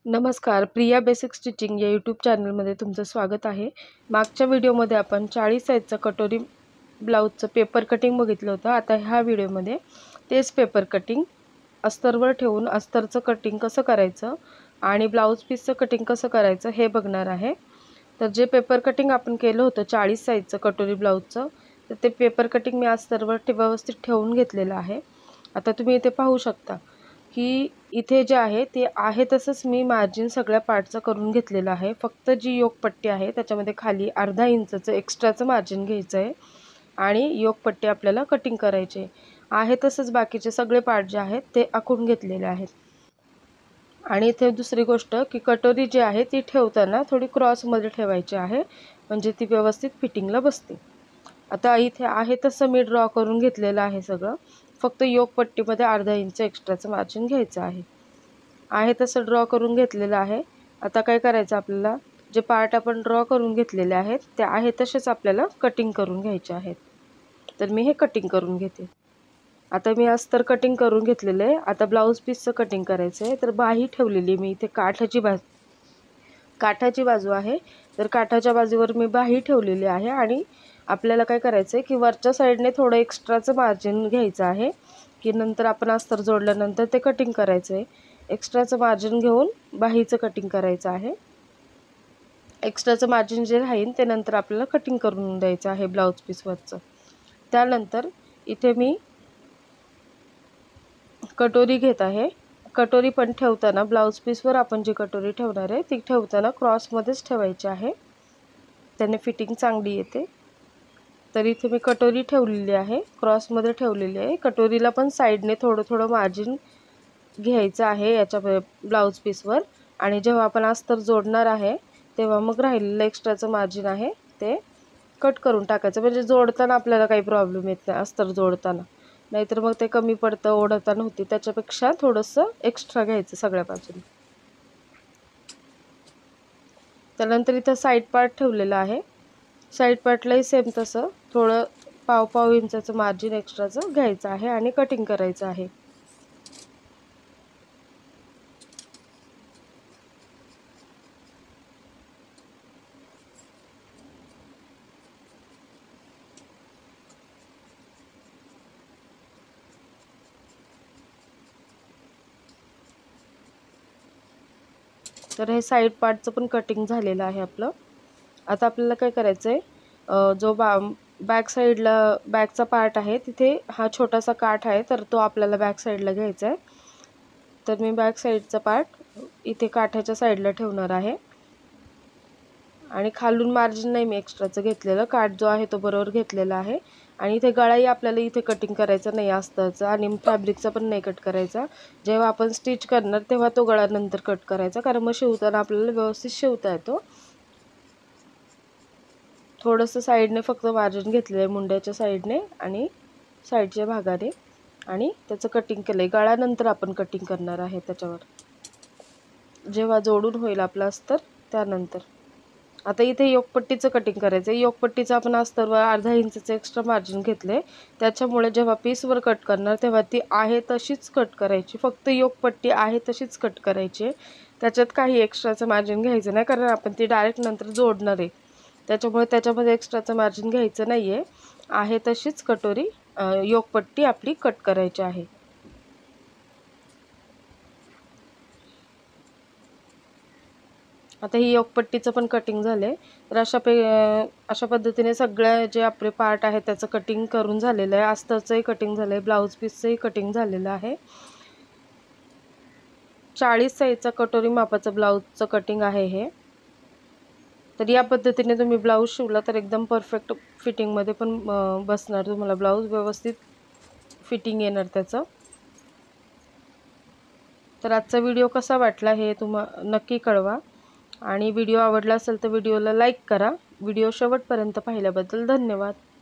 नमस्कार, Priya basic stitching या YouTube चॅनलमध्ये तुमचं स्वागत आहे। मागच्या व्हिडिओमध्ये आपण 40 साईजचा कटोरी ब्लाउजचं पेपर कटिंग बघितलं होतं। आता ह्या व्हिडिओमध्ये तेच पेपर कटिंग अस्तरवर ठेवून अस्तरचं कटिंग कसं करायचं आणि ब्लाउज पीसचं कटिंग कसं करायचं हे बघणार आहे। तर जे पेपर कटिंग आपण केलं होतं 40 साईजचं कटोरी ब्लाउजचं, तर ते पेपर कटिंग मी अस्तरवर व्यवस्थित ठेवून घेतलेलं आहे। आता तुम्ही इथे पाहू शकता की इथे जे आहे ते आहे तसंच मी मार्जिन सगळ्या पार्टचं करून घेतलेलं आहे। फक्त जी योकपट्टी आहे त्याच्यामध्ये खाली अर्धा इंचचं एक्स्ट्राचं मार्जिन घ्यायचं आहे आणि योकपट्टी आपल्याला कटिंग करायची आहे। तसंच बाकीचे सगळे पार्ट जे आहेत ते आखून घेतलेले आहेत। आणि इथे दुसरी गोष्ट की कटोरी जी आहे ती ठेवताना थोडी क्रॉसमध्ये ठेवायची आहे, म्हणजे ती व्यवस्थित फिटिंगला बसते। आता इथे आहे तसं मी ड्रॉ करून घेतलेलं आहे सगळं। फक्त योकपट्टीमध्ये अर्धा इंच एक्स्ट्राचं मार्जिन घ्यायचं आहे तसं ड्रॉ करून घेतलेलं आहे। आता काय करायचं आपल्याला, जे पार्ट आपण ड्रॉ करून घेतलेले आहेत ते आहे तसेच आपल्याला कटिंग करून घ्यायचे आहेत। तर मी हे कटिंग करून घेते। आता मी अस्तर कटिंग करून घेतलेलं आहे। आता ब्लाउज पीसचं कटिंग करायचं आहे। तर बाही ठेवलेली मी इथे काठाची बाजू आहे, तर काठाच्या बाजूवर मी बाही ठेवलेली आहे आणि आपल्याला काय करायचं आहे की वरच्या साईडने थोडं एक्स्ट्राचं मार्जिन घ्यायचं आहे की नंतर आपण अस्तर जोडल्यानंतर ते कटिंग करायचं आहे। एक्स्ट्राचं मार्जिन घेऊन बाहीचं कटिंग करायचं आहे। एक्स्ट्राचं मार्जिन जे राहील ते नंतर आपल्याला कटिंग करून द्यायचं आहे ब्लाउज पीसवरचं। त्यानंतर इथे मी कटोरी घेत आहे। कटोरी पण ठेवताना ब्लाउज पीसवर आपण जी कटोरी ठेवणार आहे ती ठेवताना क्रॉसमध्येच ठेवायची आहे, त्याने फिटिंग चांगली येते। तर इथे मी कटोरी ठेवलेली आहे, क्रॉसमध्ये ठेवलेली आहे। कटोरीला पण साईडने थोडं थोडं मार्जिन घ्यायचं आहे याच्या ब्लाउज पीसवर, आणि जेव्हा आपण अस्तर जोडणार आहे तेव्हा मग राहिलेलं एक्स्ट्राचं मार्जिन आहे ते कट करून टाकायचं, म्हणजे जोडताना आपल्याला काही प्रॉब्लेम येत नाही अस्तर जोडताना, नाहीतर मग ते कमी पडतं ओढताना होती, त्याच्यापेक्षा थोडंसं एक्स्ट्रा घ्यायचं सगळ्या बाजूने। त्यानंतर इथं साईड पार्ट ठेवलेला आहे। साईड पार्टलाही सेम तसं थोडं पाव इंचाचं मार्जिन एक्स्ट्राचं घ्यायचं आहे आणि कटिंग करायचं आहे। तर हे साईड पार्टचं पण कटिंग झालेलं आहे आपलं। आता आपल्याला काय करायचं आहे, जो बॅक साईडला बॅकचा पार्ट आहे तिथे हा छोटासा काठ आहे, तर तो आपल्याला बॅक साईडला घ्यायचा आहे। तर मी बॅक साईडचा पार्ट इथे काठाच्या साईडला ठेवणार आहे आणि खालून मार्जिन नाही मी एक्स्ट्राचं घेतलेलं, काठ जो आहे तो बरोबर घेतलेला आहे। आणि इथे गळाही आपल्याला इथे कटिंग करायचं नाही अस्तरचा आणि फॅब्रिकचा पण नाही कट करायचा। जेव्हा आपण स्टिच करणार तेव्हा तो गळा नंतर कट करायचा, कारण मग शिवताना आपल्याला व्यवस्थित शिवता येतो। थोडंसं साईडने फक्त मार्जिन घेतलेलं आहे मुंड्याच्या साईडने आणि साईडच्या भागाने, आणि त्याचं कटिंग केलं आहे। गळ्यानंतर आपण कटिंग करणार आहे त्याच्यावर, जेव्हा जोडून होईल आपलं अस्तर त्यानंतर। आता इथे योकपट्टीचं कटिंग करायचं आहे। योकपट्टीचं आपण अस्तरवर अर्धा इंचचं एक्स्ट्रा मार्जिन घेतले, त्याच्यामुळे जेव्हा पीसवर कट करणार तेव्हा ती आहे तशीच कट करायची, फक्त योकपट्टी आहे तशीच कट करायची, त्याच्यात काही एक्स्ट्राचं मार्जिन घ्यायचं नाही, कारण आपण ती डायरेक्ट नंतर जोडणार आहे, त्याच्यामुळे त्याच्यामध्ये एक्स्ट्राचं मार्जिन घ्यायचं नाही आहे तशीच कटोरी योकपट्टी आपली कट करायची आहे। आता ही योकपट्टीचं पण कटिंग झालंय। तर अशा पद्धतीने सगळे जे आपले पार्ट आहेत त्याचं कटिंग करून झालेलं आहे। अस्तरचंही कटिंग झालंय, ब्लाउज पीसचंही कटिंग झालेलं आहे। 40 साईजचा कटोरी मापाचं ब्लाउजचं कटिंग आहे हे। तर या पद्धतीने तुम्ही ब्लाउज शिवला तर एकदम परफेक्ट फिटिंगमध्ये पण बसणार, तुम्हाला ब्लाउज व्यवस्थित फिटिंग येणार त्याचं। तर आजचा व्हिडिओ कसा वाटला हे नक्की कळवा, आणि व्हिडिओ आवडला असेल तर व्हिडिओला लाईक करा। व्हिडिओ शेवटपर्यंत पाहिल्याबद्दल धन्यवाद।